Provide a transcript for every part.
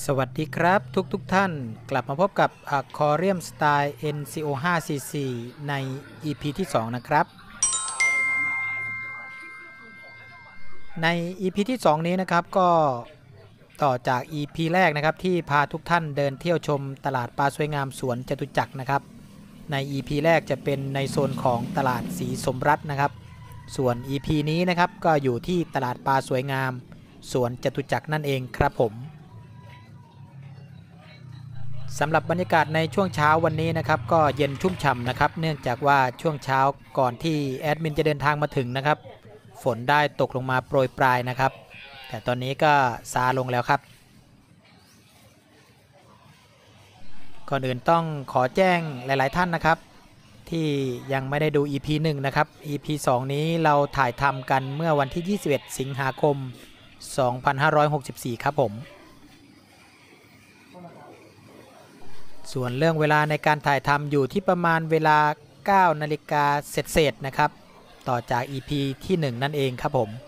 สวัสดีครับทุกท่านกลับมาพบกับ Aquarium Style NCO 5cc ใน EP ที่ 2 นะครับใน EP ที่ 2 นี้นะครับก็ต่อจาก EP แรกนะครับที่พาทุกท่านเดินเที่ยวชมตลาดปลาสวยงามสวนจตุจักรนะครับใน EP แรกจะเป็นในโซนของตลาดศรีสมรัตน์นะครับส่วน EP นี้นะครับก็อยู่ที่ตลาดปลาสวยงามสวนจตุจักรนั่นเองครับผมสำหรับบรรยากาศในช่วงเช้าวันนี้นะครับก็เย็นชุ่มฉ่ำนะครับเนื่องจากว่าช่วงเช้าก่อนที่แอดมินจะเดินทางมาถึงนะครับฝนได้ตกลงมาโปรยปลายนะครับแต่ตอนนี้ก็ซาลงแล้วครับก่อนอื่นต้องขอแจ้งหลายๆท่านนะครับที่ยังไม่ได้ดู EP 1 นะครับ EP 2 นี้เราถ่ายทำกันเมื่อวันที่ 21 สิงหาคม 2564 ครับผมส่วนเรื่องเวลาในการถ่ายทำอยู่ที่ประมาณเวลา 9 นาฬิกาเศษนะครับต่อจาก EP ที่ 1 นั่นเองครับผม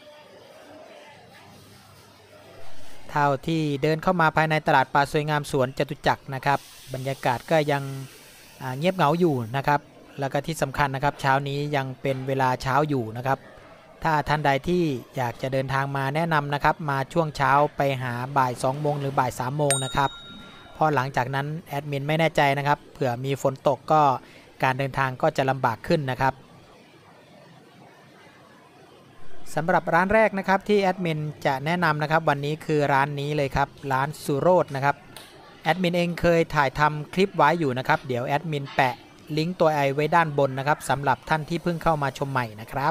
เท่าที่เดินเข้ามาภายในตลาดปลาสวยงามสวนจตุจักรนะครับบรรยากาศก็ยังเงียบเหงาอยู่นะครับแล้วก็ที่สำคัญนะครับเช้านี้ยังเป็นเวลาเช้าอยู่นะครับถ้าท่านใดที่อยากจะเดินทางมาแนะนำนะครับมาช่วงเช้าไปหาบ่าย 2 โมงหรือบ่าย 3 โมงนะครับพอหลังจากนั้นแอดมินไม่แน่ใจนะครับเผื่อมีฝนตกก็การเดินทางก็จะลำบากขึ้นนะครับสำหรับร้านแรกนะครับที่แอดมินจะแนะนำนะครับวันนี้คือร้านนี้เลยครับร้านสุโรจน์นะครับแอดมินเองเคยถ่ายทำคลิปไว้อยู่นะครับเดี๋ยวแอดมินแปะลิงก์ตัวไอไว้ด้านบนนะครับสำหรับท่านที่เพิ่งเข้ามาชมใหม่นะครับ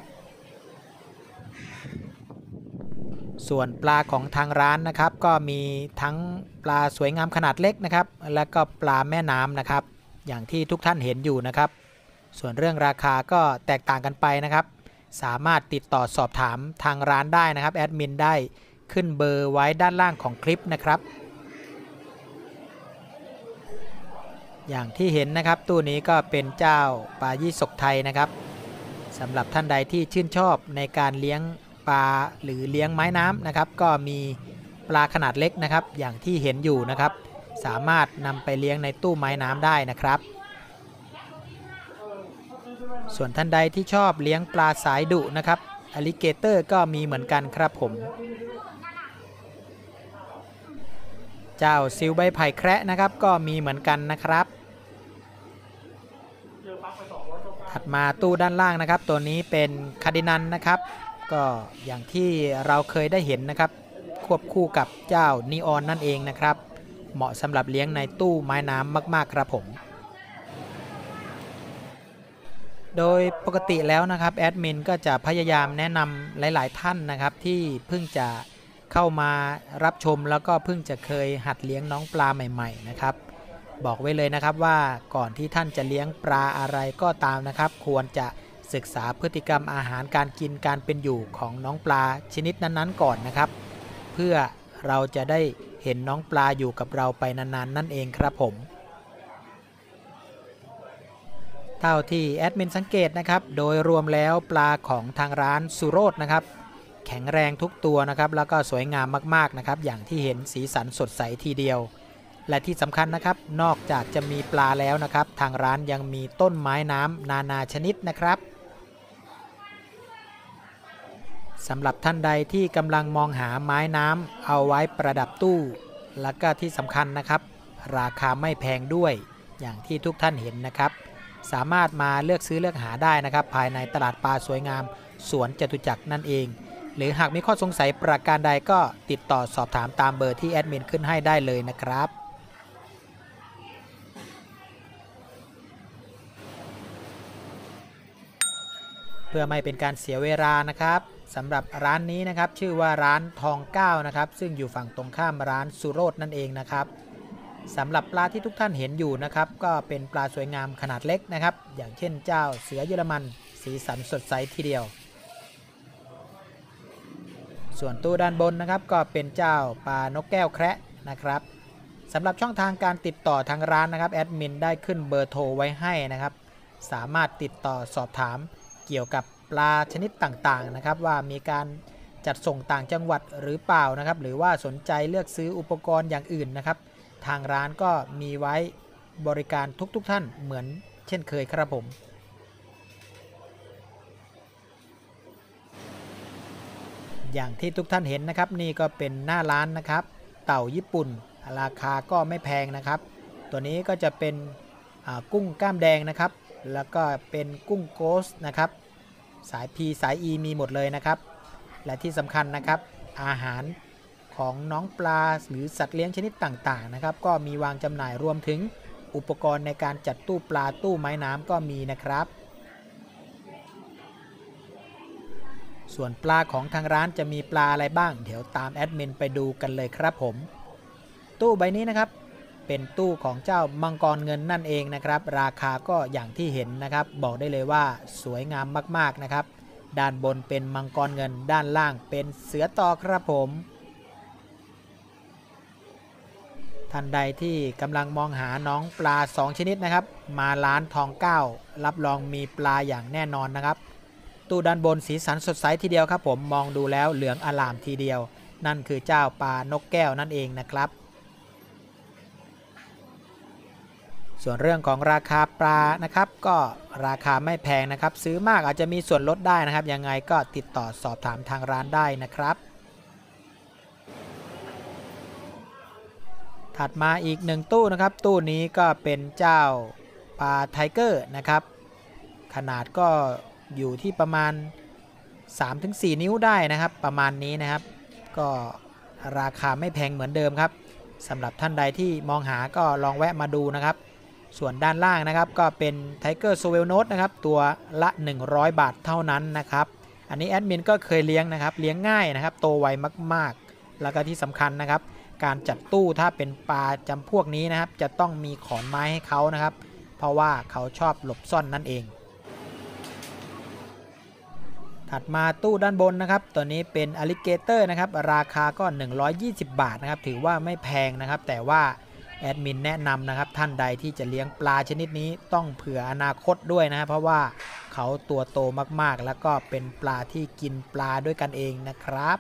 ส่วนปลาของทางร้านนะครับก็มีทั้งปลาสวยงามขนาดเล็กนะครับและก็ปลาแม่น้ำนะครับอย่างที่ทุกท่านเห็นอยู่นะครับส่วนเรื่องราคาก็แตกต่างกันไปนะครับสามารถติดต่อสอบถามทางร้านได้นะครับแอดมินได้ขึ้นเบอร์ไว้ด้านล่างของคลิปนะครับอย่างที่เห็นนะครับตู้นี้ก็เป็นเจ้าปลายี่สกไทยนะครับสำหรับท่านใดที่ชื่นชอบในการเลี้ยงปลาหรือเลี้ยงไม้น้ำนะครับก็มีปลาขนาดเล็กนะครับอย่างที่เห็นอยู่นะครับสามารถนำไปเลี้ยงในตู้ไม้น้ำได้นะครับส่วนท่านใดที่ชอบเลี้ยงปลาสายดุนะครับอลิเกเตอร์ก็มีเหมือนกันครับผมเจ้าซิวใบไผ่แคระนะครับก็มีเหมือนกันนะครับถัดมาตู้ด้านล่างนะครับตัวนี้เป็นคาร์ดินันนะครับก็อย่างที่เราเคยได้เห็นนะครับควบคู่กับเจ้านีออนนั่นเองนะครับเหมาะสำหรับเลี้ยงในตู้ไม้น้ำมากๆครับผมโดยปกติแล้วนะครับแอดมินก็จะพยายามแนะนำหลายๆท่านนะครับที่เพิ่งจะเข้ามารับชมแล้วก็เพิ่งจะเคยหัดเลี้ยงน้องปลาใหม่ๆนะครับบอกไว้เลยนะครับว่าก่อนที่ท่านจะเลี้ยงปลาอะไรก็ตามนะครับควรจะศึกษาพฤติกรรมอาหารการกินการเป็นอยู่ของน้องปลาชนิดนั้นๆก่อนนะครับเพื่อเราจะได้เห็นน้องปลาอยู่กับเราไปนานๆนั่นเองครับผมเท่าที่แอดมินสังเกตนะครับโดยรวมแล้วปลาของทางร้านสุโรจน์นะครับแข็งแรงทุกตัวนะครับแล้วก็สวยงามมากๆนะครับอย่างที่เห็นสีสันสดใสทีเดียวและที่สำคัญนะครับนอกจากจะมีปลาแล้วนะครับทางร้านยังมีต้นไม้น้ำนานาชนิดนะครับสำหรับท่านใดที่กำลังมองหาไม้น้ำเอาไว้ประดับตู้และก็ที่สำคัญนะครับราคาไม่แพงด้วยอย่างที่ทุกท่านเห็นนะครับสามารถมาเลือกซื้อเลือกหาได้นะครับภายในตลาดปลาสวยงามสวนจตุจักรนั่นเองหรือหากมีข้อสงสัยประการใดก็ติดต่อสอบถามตามเบอร์ที่แอดมินขึ้นให้ได้เลยนะครับเพื่อไม่เป็นการเสียเวลานะครับสำหรับร้านนี้นะครับชื่อว่าร้านทองเก้านะครับซึ่งอยู่ฝั่งตรงข้ามร้านสุโรจน์นั่นเองนะครับสำหรับปลาที่ทุกท่านเห็นอยู่นะครับก็เป็นปลาสวยงามขนาดเล็กนะครับอย่างเช่นเจ้าเสือเยอรมันสีสันสดใสทีเดียวส่วนตู้ด้านบนนะครับก็เป็นเจ้าปลานกแก้วแคระนะครับสำหรับช่องทางการติดต่อทางร้านนะครับแอดมินได้ขึ้นเบอร์โทรไว้ให้นะครับสามารถติดต่อสอบถามเกี่ยวกับปลาชนิดต่างๆนะครับว่ามีการจัดส่งต่างจังหวัดหรือเปล่านะครับหรือว่าสนใจเลือกซื้ออุปกรณ์อย่างอื่นนะครับทางร้านก็มีไว้บริการทุกท่านเหมือนเช่นเคยครับผมอย่างที่ทุกท่านเห็นนะครับนี่ก็เป็นหน้าร้านนะครับเต่าญี่ปุ่นราคาก็ไม่แพงนะครับตัวนี้ก็จะเป็นกุ้งกล้ามแดงนะครับแล้วก็เป็นกุ้งโกสนะครับสาย P สาย E มีหมดเลยนะครับและที่สำคัญนะครับอาหารของน้องปลาหรือสัตว์เลี้ยงชนิดต่างๆนะครับก็มีวางจำหน่ายรวมถึงอุปกรณ์ในการจัดตู้ปลาตู้ไม้น้ำก็มีนะครับส่วนปลาของทางร้านจะมีปลาอะไรบ้างเดี๋ยวตามแอดมินไปดูกันเลยครับผมตู้ใบนี้นะครับเป็นตู้ของเจ้ามังกรเงินนั่นเองนะครับราคาก็อย่างที่เห็นนะครับบอกได้เลยว่าสวยงามมากๆนะครับด้านบนเป็นมังกรเงินด้านล่างเป็นเสือตอครับผมท่านใดที่กำลังมองหาน้องปลา2ชนิดนะครับมาร้านทอง9รับรองมีปลาอย่างแน่นอนนะครับตู้ด้านบนสีสันสดใสทีเดียวครับผมมองดูแล้วเหลืองอลามทีเดียวนั่นคือเจ้าปลานกแก้วนั่นเองนะครับส่วนเรื่องของราคาปลานะครับก็ราคาไม่แพงนะครับซื้อมากอาจจะมีส่วนลดได้นะครับยังไงก็ติดต่อสอบถามทางร้านได้นะครับถัดมาอีก1ตู้นะครับตู้นี้ก็เป็นเจ้าปลาไทเกอร์นะครับขนาดก็อยู่ที่ประมาณ 3-4 นิ้วได้นะครับประมาณนี้นะครับก็ราคาไม่แพงเหมือนเดิมครับสำหรับท่านใดที่มองหาก็ลองแวะมาดูนะครับส่วนด้านล่างนะครับก็เป็นไทเกอร์โซเวลโนตนะครับตัวละ100 บาทเท่านั้นนะครับอันนี้แอดมินก็เคยเลี้ยงนะครับเลี้ยงง่ายนะครับโตไวมากๆแล้วก็ที่สำคัญนะครับการจัดตู้ถ้าเป็นปลาจำพวกนี้นะครับจะต้องมีขอนไม้ให้เขานะครับเพราะว่าเขาชอบหลบซ่อนนั่นเองถัดมาตู้ด้านบนนะครับตัวนี้เป็นอลิเกเตอร์นะครับราคาก็120 บาทนะครับถือว่าไม่แพงนะครับแต่ว่าแอดมินแนะนำนะครับท่านใดที่จะเลี้ยงปลาชนิดนี้ต้องเผื่ออนาคตด้วยนะครับเพราะว่าเขาตัวโตมากๆแล้วก็เป็นปลาที่กินปลาด้วยกันเองนะครับ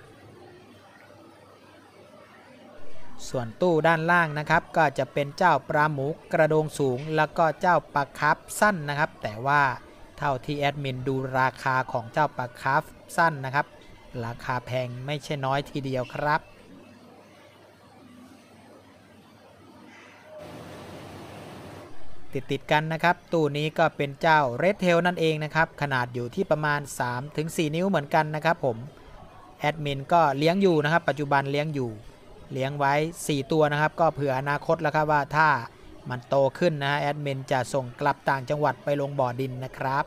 ส่วนตู้ด้านล่างนะครับก็จะเป็นเจ้าปลาหมูกระโดงสูงแล้วก็เจ้าปลาคาร์ฟสั้นนะครับแต่ว่าเท่าที่แอดมินดูราคาของเจ้าปลาคาร์ฟสั้นนะครับราคาแพงไม่ใช่น้อยทีเดียวครับติดกันนะครับตู้นี้ก็เป็นเจ้าเรดเทลนั่นเองนะครับขนาดอยู่ที่ประมาณ 3-4 นิ้วเหมือนกันนะครับผมแอดมินก็เลี้ยงอยู่นะครับปัจจุบันเลี้ยงไว้4ตัวนะครับก็เผื่ออนาคตแล้วครับว่าถ้ามันโตขึ้นนะแอดมินจะส่งกลับต่างจังหวัดไปลงบ่อดินนะครับ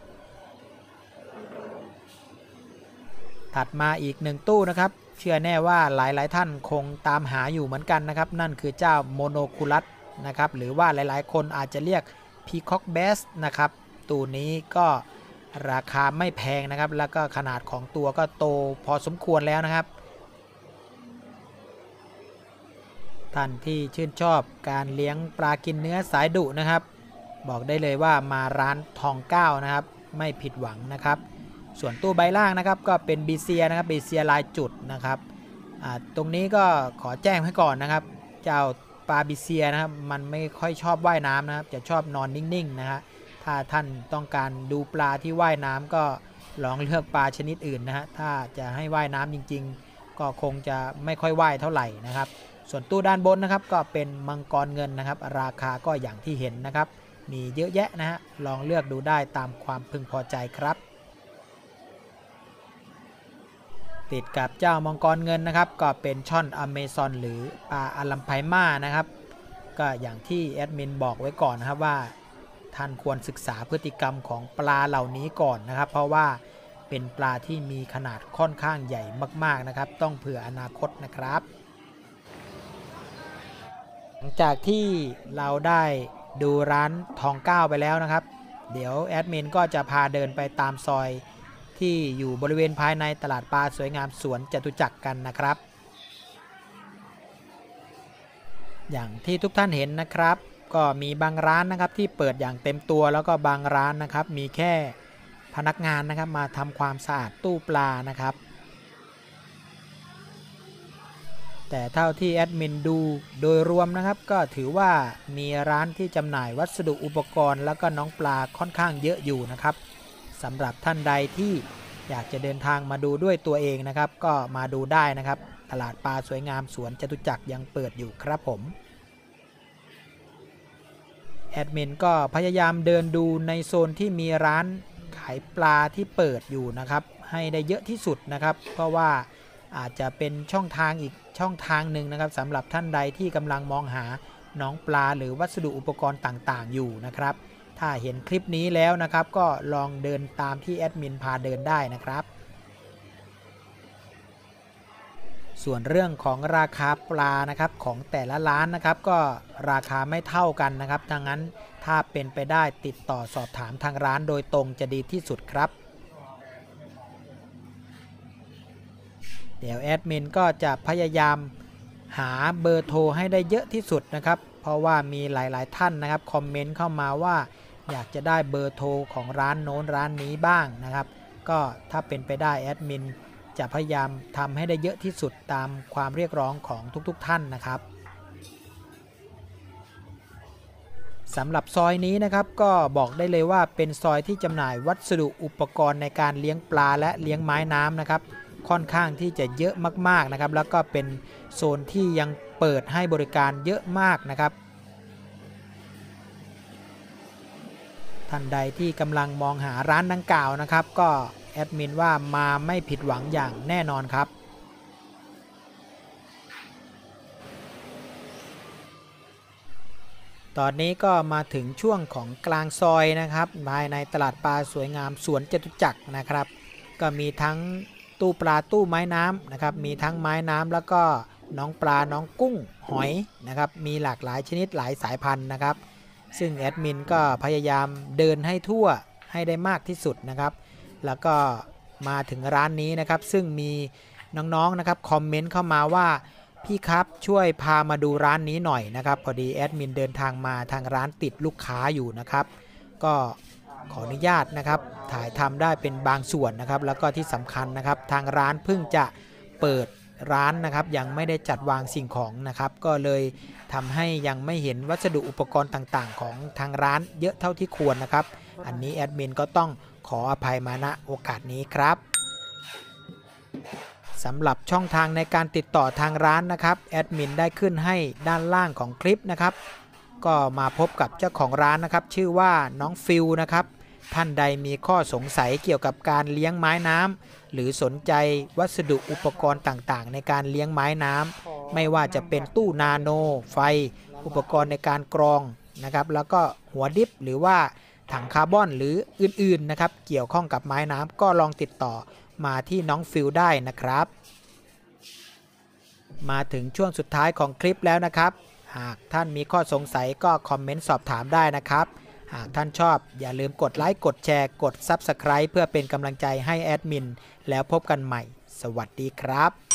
ถัดมาอีก1ตู้นะครับเชื่อแน่ว่าหลายท่านคงตามหาอยู่เหมือนกันนะครับนั่นคือเจ้าโมโนคูลัสนะครับหรือว่าหลายๆคนอาจจะเรียกพีคอกเบสนะครับตู้นี้ก็ราคาไม่แพงนะครับแล้วก็ขนาดของตัวก็โตพอสมควรแล้วนะครับท่านที่ชื่นชอบการเลี้ยงปลากินเนื้อสายดุนะครับบอกได้เลยว่ามาร้านทอง9นะครับไม่ผิดหวังนะครับส่วนตู้ใบล่างนะครับก็เป็นบีเซียนะครับบีเซียลายจุดนะครับตรงนี้ก็ขอแจ้งไว้ก่อนนะครับเจ้าปลาบีเซียนะครับมันไม่ค่อยชอบว่ายน้ำนะครับจะชอบนอนนิ่งๆนะฮะถ้าท่านต้องการดูปลาที่ว่ายน้ำก็ลองเลือกปลาชนิดอื่นนะฮะถ้าจะให้ว่ายน้ำจริงๆก็คงจะไม่ค่อยว่ายเท่าไหร่นะครับส่วนตู้ด้านบนนะครับก็เป็นมังกรเงินนะครับราคาก็อย่างที่เห็นนะครับมีเยอะแยะนะฮะลองเลือกดูได้ตามความพึงพอใจครับติดกับเจ้ามังกรเงินนะครับก็เป็นช่อนอเมซอนหรือปลาอาลัมไพม่านะครับก็อย่างที่แอดมินบอกไว้ก่อนนะครับว่าท่านควรศึกษาพฤติกรรมของปลาเหล่านี้ก่อนนะครับเพราะว่าเป็นปลาที่มีขนาดค่อนข้างใหญ่มากๆนะครับต้องเผื่ออนาคตนะครับหลังจากที่เราได้ดูร้านทอง9ไปแล้วนะครับเดี๋ยวแอดมินก็จะพาเดินไปตามซอยที่อยู่บริเวณภายในตลาดปลาสวยงามสวนจตุจักรกันนะครับอย่างที่ทุกท่านเห็นนะครับก็มีบางร้านนะครับที่เปิดอย่างเต็มตัวแล้วก็บางร้านนะครับมีแค่พนักงานนะครับมาทำความสะอาดตู้ปลานะครับแต่เท่าที่แอดมินดูโดยรวมนะครับก็ถือว่ามีร้านที่จำหน่ายวัสดุอุปกรณ์แล้วก็น้องปลาค่อนข้างเยอะอยู่นะครับสำหรับท่านใดที่อยากจะเดินทางมาดูด้วยตัวเองนะครับก็มาดูได้นะครับตลาดปลาสวยงามสวนจตุจักรยังเปิดอยู่ครับผมแอดมินก็พยายามเดินดูในโซนที่มีร้านขายปลาที่เปิดอยู่นะครับให้ได้เยอะที่สุดนะครับเพราะว่าอาจจะเป็นช่องทางอีกช่องทางหนึ่งนะครับสำหรับท่านใดที่กำลังมองหาน้องปลาหรือวัสดุอุปกรณ์ต่างๆอยู่นะครับถ้าเห็นคลิปนี้แล้วนะครับก็ลองเดินตามที่แอดมินพาเดินได้นะครับส่วนเรื่องของราคาปลานะครับของแต่ละร้านนะครับก็ราคาไม่เท่ากันนะครับดังนั้นถ้าเป็นไปได้ติดต่อสอบถามทางร้านโดยตรงจะดีที่สุดครับเดี๋ยวแอดมินก็จะพยายามหาเบอร์โทรให้ได้เยอะที่สุดนะครับเพราะว่ามีหลายๆท่านนะครับคอมเมนต์เข้ามาว่าอยากจะได้เบอร์โทรของร้านโน้นร้านนี้บ้างนะครับก็ถ้าเป็นไปได้แอดมินจะพยายามทำให้ได้เยอะที่สุดตามความเรียกร้องของทุกๆท่านนะครับสำหรับซอยนี้นะครับก็บอกได้เลยว่าเป็นซอยที่จำหน่ายวัสดุอุปกรณ์ในการเลี้ยงปลาและเลี้ยงไม้น้ำนะครับค่อนข้างที่จะเยอะมากๆนะครับแล้วก็เป็นโซนที่ยังเปิดให้บริการเยอะมากนะครับท่านใดที่กำลังมองหาร้านดังกล่าวนะครับก็แอดมินว่ามาไม่ผิดหวังอย่างแน่นอนครับตอนนี้ก็มาถึงช่วงของกลางซอยนะครับภายในตลาดปลาสวยงามสวนจตุจักรนะครับก็มีทั้งตู้ปลาตู้ไม้น้ำนะครับมีทั้งไม้น้ำแล้วก็น้องปลาน้องกุ้งหอยนะครับมีหลากหลายชนิดหลายสายพันธุ์นะครับซึ่งแอดมินก็พยายามเดินให้ทั่วให้ได้มากที่สุดนะครับแล้วก็มาถึงร้านนี้นะครับซึ่งมีน้องๆนะครับคอมเมนต์เข้ามาว่าพี่ครับช่วยพามาดูร้านนี้หน่อยนะครับพอดีแอดมินเดินทางมาทางร้านติดลูกค้าอยู่นะครับก็ขออนุญาตนะครับถ่ายทำได้เป็นบางส่วนนะครับแล้วก็ที่สำคัญนะครับทางร้านเพิ่งจะเปิดร้านนะครับยังไม่ได้จัดวางสิ่งของนะครับก็เลยทำให้ยังไม่เห็นวัสดุอุปกรณ์ต่างๆของทางร้านเยอะเท่าที่ควรนะครับอันนี้แอดมินก็ต้องขออภัยมาณโอกาสนี้ครับสำหรับช่องทางในการติดต่อทางร้านนะครับแอดมินได้ขึ้นให้ด้านล่างของคลิปนะครับก็มาพบกับเจ้าของร้านนะครับชื่อว่าน้องฟิลนะครับท่านใดมีข้อสงสัยเกี่ยวกับการเลี้ยงไม้น้ำหรือสนใจวัสดุอุปกรณ์ต่างๆในการเลี้ยงไม้น้ำไม่ว่าจะเป็นตู้นาโนไฟอุปกรณ์ในการกรองนะครับแล้วก็หัวดิฟหรือว่าถังคาร์บอนหรืออื่นๆนะครับเกี่ยวข้องกับไม้น้ำก็ลองติดต่อมาที่น้องฟิลได้นะครับมาถึงช่วงสุดท้ายของคลิปแล้วนะครับหากท่านมีข้อสงสัยก็คอมเมนต์สอบถามได้นะครับหากท่านชอบอย่าลืมกดไลค์กดแชร์กด Subscribe เพื่อเป็นกำลังใจให้แอดมินแล้วพบกันใหม่สวัสดีครับ